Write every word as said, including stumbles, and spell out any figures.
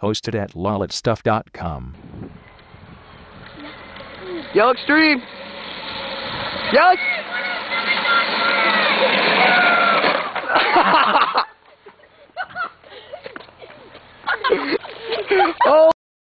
hosted at lolat stuff dot com. Yell extreme! Yell extreme!